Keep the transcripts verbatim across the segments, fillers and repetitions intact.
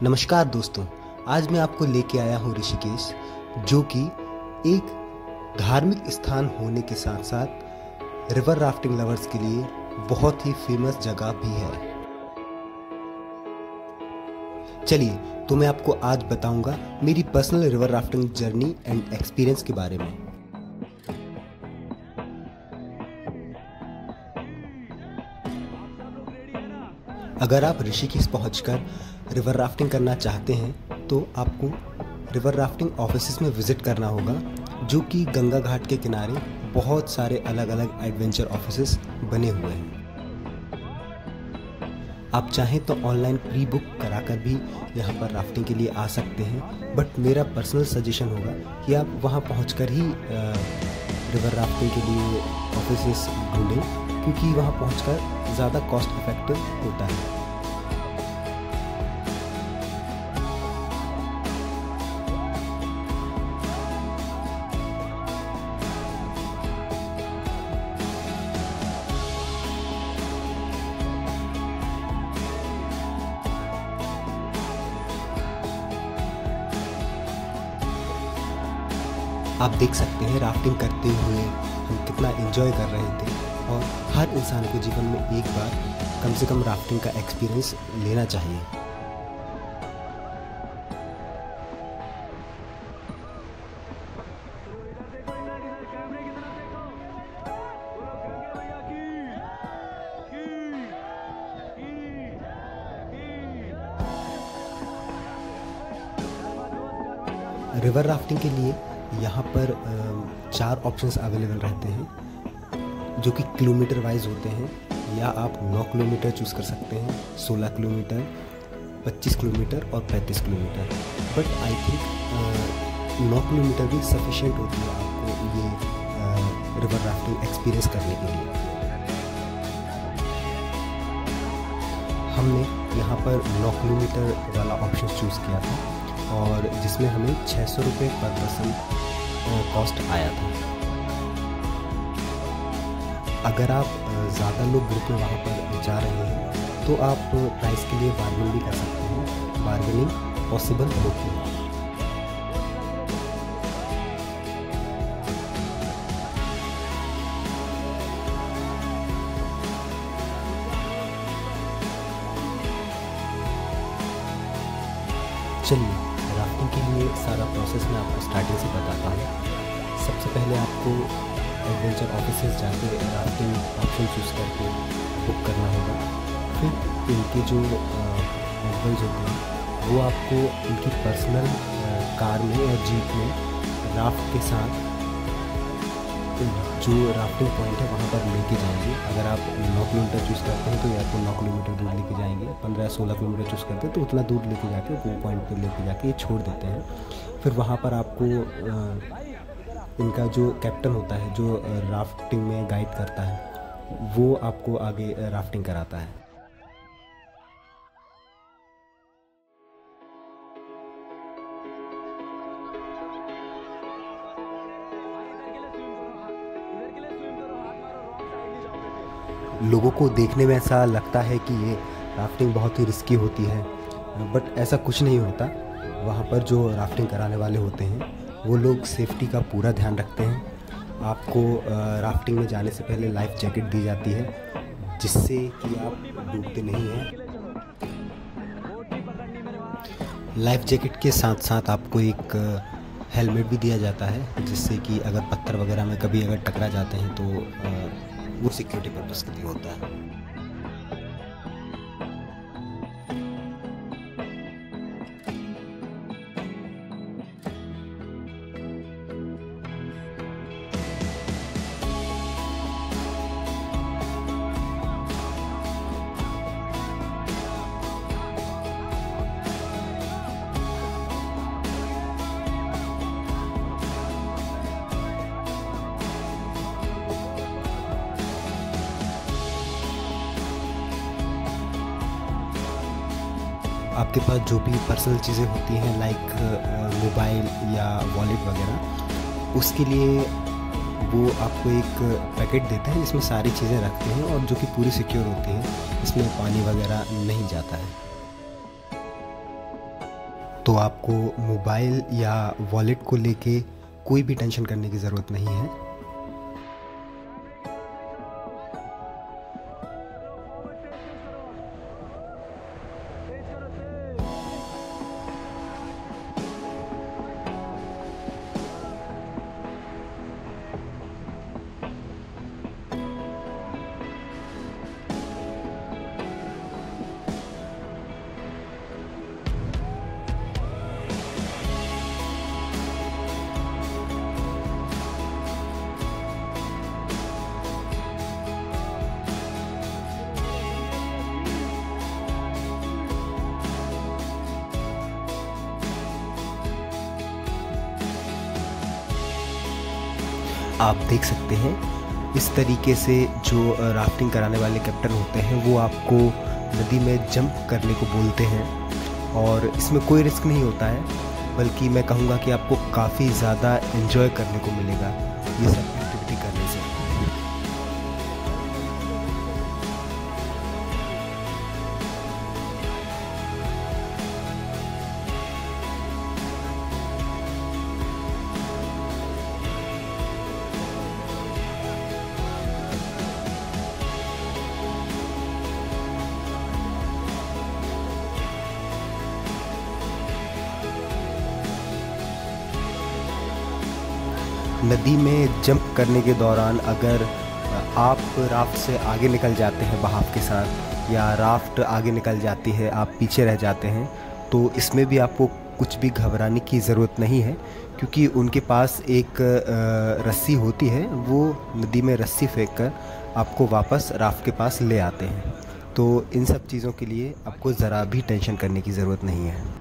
नमस्कार दोस्तों, आज मैं आपको लेके आया हूँ ऋषिकेश, जो कि एक धार्मिक स्थान होने के साथ साथ रिवर राफ्टिंग लवर्स के लिए बहुत ही फेमस जगह भी है। चलिए तो मैं आपको आज बताऊंगा मेरी personal river rafting journey and experience के बारे में। अगर आप ऋषिकेश पहुंचकर रिवर राफ्टिंग करना चाहते हैं तो आपको रिवर राफ्टिंग ऑफिसेस में विज़िट करना होगा, जो कि गंगा घाट के किनारे बहुत सारे अलग अलग एडवेंचर ऑफिसेस बने हुए हैं। आप चाहें तो ऑनलाइन प्री बुक कराकर भी यहाँ पर राफ्टिंग के लिए आ सकते हैं, बट मेरा पर्सनल सजेशन होगा कि आप वहाँ पहुँचकर ही रिवर राफ्टिंग के लिए ऑफिसेस ढूंढें, क्योंकि वहाँ पहुँचकर ज़्यादा कॉस्ट इफेक्टिव होता है। आप देख सकते हैं राफ्टिंग करते हुए हम कितना एंजॉय कर रहे थे, और हर इंसान को जीवन में एक बार कम से कम राफ्टिंग का एक्सपीरियंस लेना चाहिए। रिवर राफ्टिंग के लिए यहाँ पर चार ऑप्शंस अवेलेबल रहते हैं, जो कि किलोमीटर वाइज होते हैं। या आप नौ किलोमीटर चूज़ कर सकते हैं, सोलह किलोमीटर, पच्चीस किलोमीटर और पैंतीस किलोमीटर। बट आई थिंक नौ किलोमीटर भी सफिशिएंट होती है आपको ये रिवर राफ्टिंग एक्सपीरियंस करने के लिए। हमने यहाँ पर नौ किलोमीटर वाला ऑप्शन चूज़ किया था, और जिसमें हमें छः सौ रुपये पर पर्सन कॉस्ट आया था। अगर आप ज़्यादा लोग ग्रुप में वहाँ पर जा रहे हैं तो आप प्राइस के लिए बार्गेन भी कर सकते हैं, बार्गेनिंग पॉसिबल होती है। चलिए राफ्टिंग के लिए सारा प्रोसेस मैं आपको स्टार्टिंग से बताता हूँ। सबसे पहले आपको एडवेंचर ऑफिसेस जाके राफ्टिंग ऑप्शन चूज़ करके बुक करना होगा। फिर इनके जो मोबाइल्स होते हैं वो आपको इनकी पर्सनल कार में या जीप में राफ्ट के साथ जो राफ्टिंग पॉइंट है वहाँ पर लेके जाएंगे। अगर आप नौ किलोमीटर चूज़ करते हैं तो ये आपको नौ किलोमीटर दूर लेके जाएंगे। पंद्रह सोलह किलोमीटर चूज़ करते हैं तो उतना दूर लेके जाके वो पॉइंट पर लेके जाके ये छोड़ देते हैं। फिर वहाँ पर आपको इनका जो कैप्टन होता है, जो राफ्टिंग में गाइड करता है, वो आपको आगे राफ्टिंग कराता है। लोगों को देखने में ऐसा लगता है कि ये राफ्टिंग बहुत ही रिस्की होती है, बट ऐसा कुछ नहीं होता। वहाँ पर जो राफ्टिंग कराने वाले होते हैं वो लोग सेफ्टी का पूरा ध्यान रखते हैं। आपको राफ्टिंग में जाने से पहले लाइफ जैकेट दी जाती है, जिससे कि आप डूबते नहीं हैं। लाइफ जैकेट के साथ साथ आपको एक हेलमेट भी दिया जाता है, जिससे कि अगर पत्थर वगैरह में कभी अगर टकरा जाते हैं तो वो सिक्योरिटी पर्पस के लिए होता है। आपके पास जो भी पर्सनल चीज़ें होती हैं लाइक मोबाइल या वॉलेट वगैरह, उसके लिए वो आपको एक पैकेट देते हैं जिसमें सारी चीज़ें रखते हैं और जो कि पूरी सिक्योर होती हैं, इसमें पानी वगैरह नहीं जाता है। तो आपको मोबाइल या वॉलेट को लेके कोई भी टेंशन करने की ज़रूरत नहीं है। आप देख सकते हैं इस तरीके से जो राफ्टिंग कराने वाले कैप्टन होते हैं वो आपको नदी में जंप करने को बोलते हैं, और इसमें कोई रिस्क नहीं होता है, बल्कि मैं कहूँगा कि आपको काफ़ी ज़्यादा एंजॉय करने को मिलेगा ये सब एक्टिविटी करने से। नदी में जंप करने के दौरान अगर आप राफ्ट से आगे निकल जाते हैं बहाव के साथ, या राफ्ट आगे निकल जाती है आप पीछे रह जाते हैं, तो इसमें भी आपको कुछ भी घबराने की ज़रूरत नहीं है, क्योंकि उनके पास एक रस्सी होती है, वो नदी में रस्सी फेंक कर आपको वापस राफ्ट के पास ले आते हैं। तो इन सब चीज़ों के लिए आपको ज़रा भी टेंशन करने की ज़रूरत नहीं है।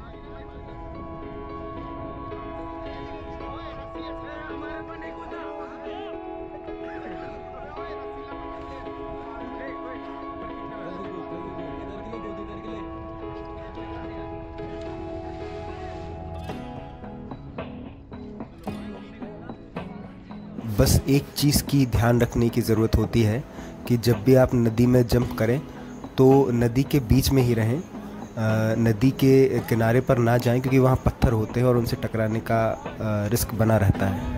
बस एक चीज़ की ध्यान रखने की ज़रूरत होती है कि जब भी आप नदी में जंप करें तो नदी के बीच में ही रहें, नदी के किनारे पर ना जाएं, क्योंकि वहाँ पत्थर होते हैं और उनसे टकराने का रिस्क बना रहता है।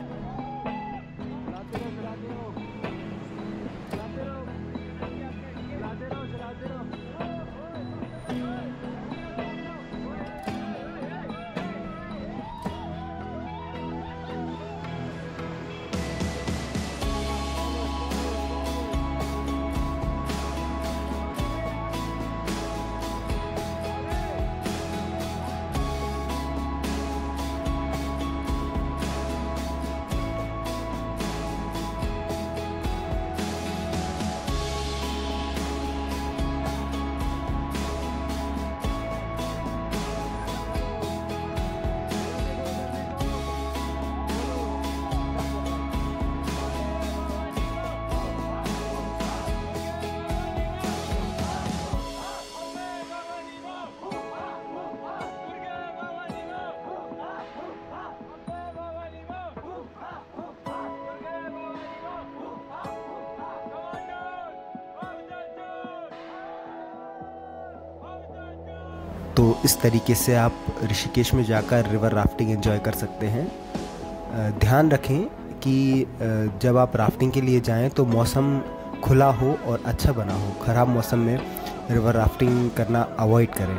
तो इस तरीके से आप ऋषिकेश में जाकर रिवर राफ्टिंग एंजॉय कर सकते हैं। ध्यान रखें कि जब आप राफ्टिंग के लिए जाएं तो मौसम खुला हो और अच्छा बना हो। ख़राब मौसम में रिवर राफ्टिंग करना अवॉइड करें।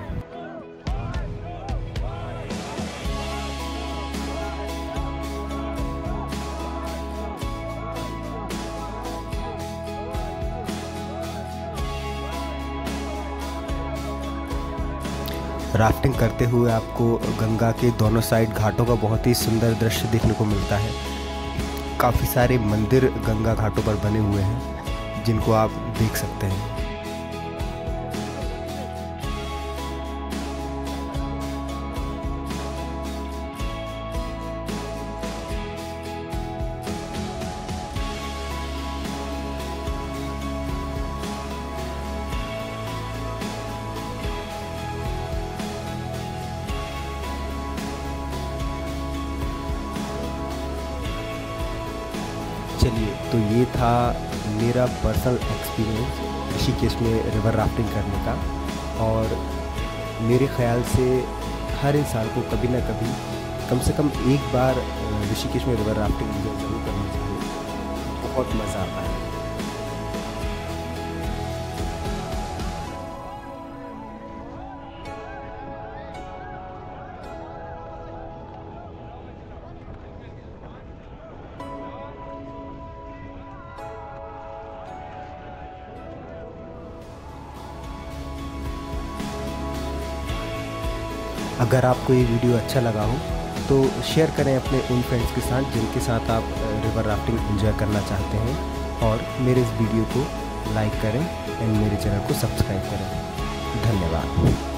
राफ्टिंग करते हुए आपको गंगा के दोनों साइड घाटों का बहुत ही सुंदर दृश्य देखने को मिलता है। काफ़ी सारे मंदिर गंगा घाटों पर बने हुए हैं जिनको आप देख सकते हैं। चलिए, तो ये था मेरा पर्सनल एक्सपीरियंस ऋषिकेश में रिवर राफ्टिंग करने का, और मेरे ख़्याल से हर इंसान को कभी ना कभी कम से कम एक बार ऋषिकेश में रिवर राफ्टिंग जरूर करनी चाहिए। बहुत मज़ा आता है। अगर आपको ये वीडियो अच्छा लगा हो तो शेयर करें अपने उन फ्रेंड्स के साथ जिनके साथ आप रिवर राफ्टिंग एंजॉय करना चाहते हैं, और मेरे इस वीडियो को लाइक करें एंड मेरे चैनल को सब्सक्राइब करें। धन्यवाद।